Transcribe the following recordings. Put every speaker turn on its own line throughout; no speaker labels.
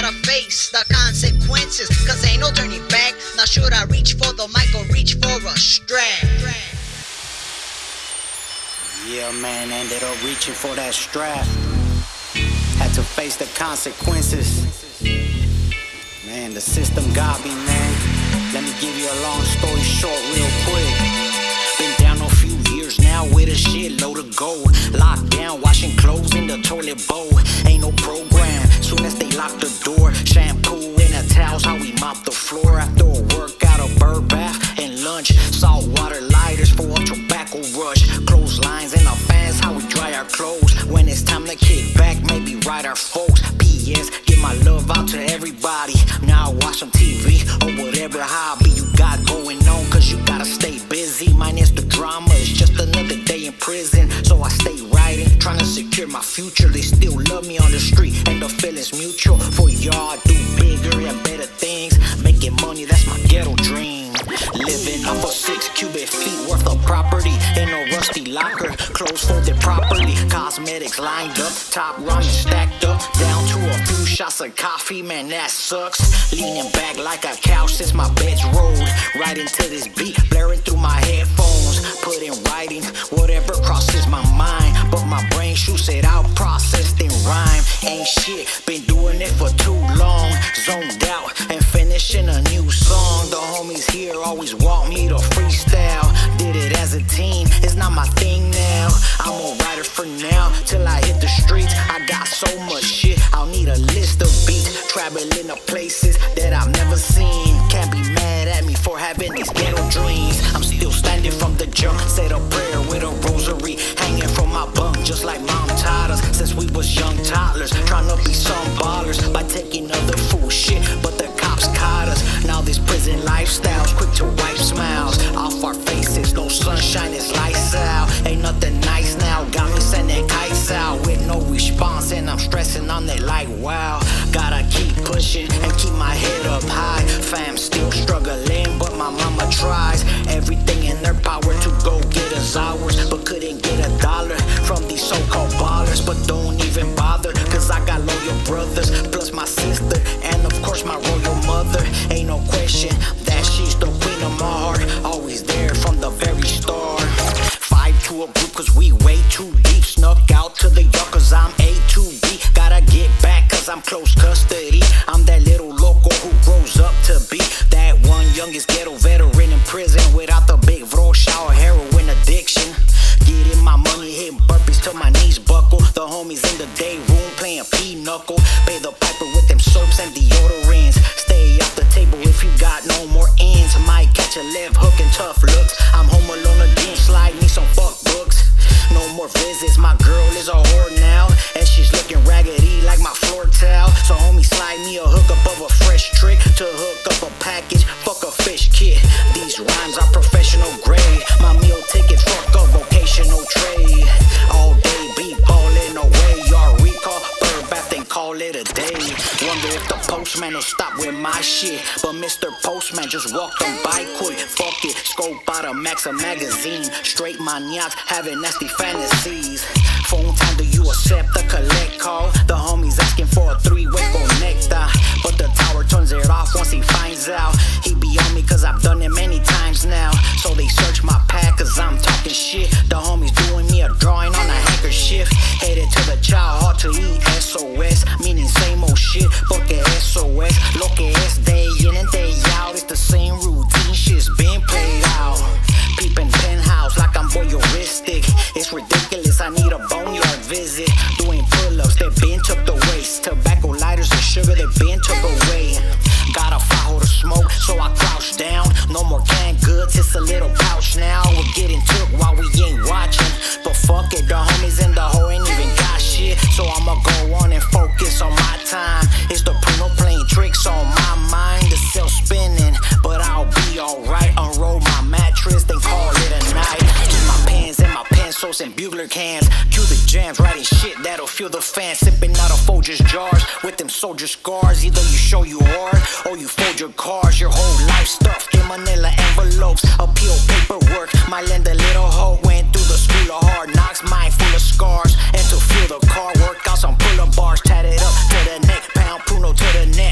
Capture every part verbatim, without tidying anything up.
gotta face the consequences, cause ain't no turning back. Now should I reach for the mic or reach for a strap?
Yeah, man, ended up reaching for that strap. Had to face the consequences. Man, the system got me, man. Let me give you a long story short real quick. Been down a few years now with a shitload of gold. Locked down, washing clothes in the toilet bowl. Ain't no program, soon as they lock the door. Shampoo and a towels, how we mop the floor. After a workout, a bird bath and lunch. Salt water lighters for a tobacco rush. Clotheslines and our fans, how we dry our clothes. When it's time to kick back, maybe ride our folks. P S, give my love out to everybody. Now I watch some T V or whatever hobby you got going on, cause you gotta stay busy. Minus the drama, it's just another day in prison. So I stay writing, trying to secure my future. They still love me on the street and the feeling's mutual. For y'all, I do bigger and better things. Making money, that's my ghetto dream. Living off of six cubic feet worth of property in a rusty locker. Clothes folded properly, cosmetics lined up, top ramen stacked up. Down to a few shots of coffee, man, that sucks. Leaning back like a couch since my bed's rolled. Right into this beat, blaring through my headphones. Put in writing, whatever crosses my mind. But my brain shoots it out, processed in rhyme. Ain't shit, been doing it for too long. Zoned out and finishing a new song. The homies here always want me to freestyle. Did it as a teen, it's not my thing now. I'm a writer for now, till I hit the streets. I got so much shit, I'll need a list of beats. Traveling to places that I've never seen. Can't be mad at me for having these ghetto dreams. I'm still standing from the jump, said a prayer with a rosary. Hanging from my bunk just like mom taught us. Since we was young toddlers, trying to be some ballers by taking other fool shit, but the cops caught us. Now this prison lifestyle's quick to wipe smiles off our faces. No sunshine, it's lights out. Ain't nothing nice now, got me sending kites out with no response, and I'm stressing on it like wow. Gotta keep pushing and keep my head up high. Fam still struggling, but my mama tries everything in their power to go get us ours, but couldn't get a dollar from these so-called ballers. But don't even bother, cause I got loyal brothers, plus my sister, and of course my royal mother. Ain't no question that she's the queen of my heart, always there from the very start. Five to a group cause we way too deep. Snuck out to the yard cause I'm A to B. Gotta get back cause I'm close custody. I'm that little loco who grows up to be that one youngest ghetto veteran in prison without the big bro shower heroin addiction. Getting my money, hitting burpees till my knees buckle. The homies in the day room playing pinochle. Pay the piper with them soaps and deodorants. Stay off the table if you got no more ends. Might catch a left hook and tough looks. I'm home alone again, slide me some fuck books. No more visits, my girl is a whore now, and she's looking raggedy like my floor towel. So homie, slide me a hook up of a fresh trick to hook up a package, fuck a fish kit. These rhymes are professional grade. My meal ticket, fuck a vocational trade. All day be ballin' away. Y'all recall, bird bath and call it a day. Wonder if the postman will stop with my shit, but Mister Postman just walked on by quick. Fuck it, scope out a Maxim magazine. Straight maniacs having nasty fantasies. Phone time, do you accept the collect call? The homie's asking for a three-way connector, but the tower turns it off once he finds out. He be on me cause I've done it many times now. So they search my pack cause I'm talking shit. The homie's doing me a drawing on a handkerchief. Headed to the child hall to eat S O S, meaning same old shit, porque S O S. Lo que es day in and day out, it's the same routine, shit's been played out. Peeping penthouse like I'm voyeuristic. It's ridiculous, I need a boneyard visit. Doing pull-ups, they been took the waste. Tobacco lighters and sugar, they been took away. Got a fire to smoke, so I crouch down. No more canned goods, it's a little pouch now. We're getting took while we ain't watching, but fuck it, the homies in the hole ain't even got shit. So I'ma go on and focus on my time. It's the Pruno playing tricks on my mind. The cell spinning, but I'll be alright. Unroll my mattress, then call it a night. Keep my pens and my pencils and bugler cans. Cue the jams, writing shit that'll feel the fan. Sipping out of Folgers jars with them soldier scars. Either you show you hard or you fold your cars. Your whole life stuffed in manila envelopes. Appeal paperwork, my lend a little hope. Went through the school of hard knocks, mind full of scars. And to feel the car workouts on pull-up bars. Tatted up to the neck, pound Pruno to the neck.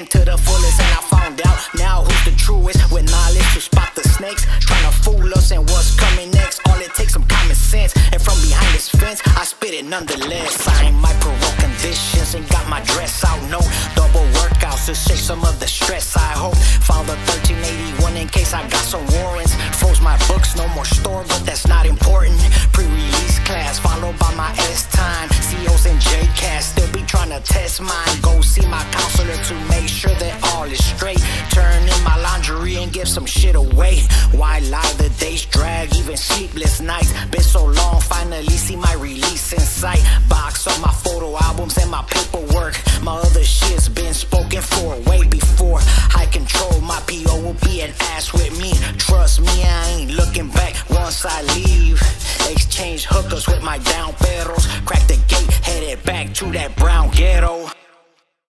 game to the fullest, and I found out now who's the truest. With knowledge to spot the snakes, trying to fool us and what's coming next. All it takes some common sense, and from behind this fence, I spit it nonetheless. I ain't micro conditions, ain't got my dress out, no double workouts to shake some of the stress. I hope found the thirteen eighty-one in case I got some warrants. Froze my books, no more store, but that's not important. Pre-release class followed by my S-time. C Os and J-Cast still be trying to test mine. Go see my counselor to make sure that all is straight. Turn in my laundry and give some shit away. Why lie? The days drag, even sleepless nights. Been so long, finally see my release in sight. Box of my photo albums and my paperwork. My other shit's been spoken for way before. High control, my P O will be an ass with me. Trust me, I ain't looking back once I leave. Exchange hookers with my down barrels. Crack the gate, headed back to that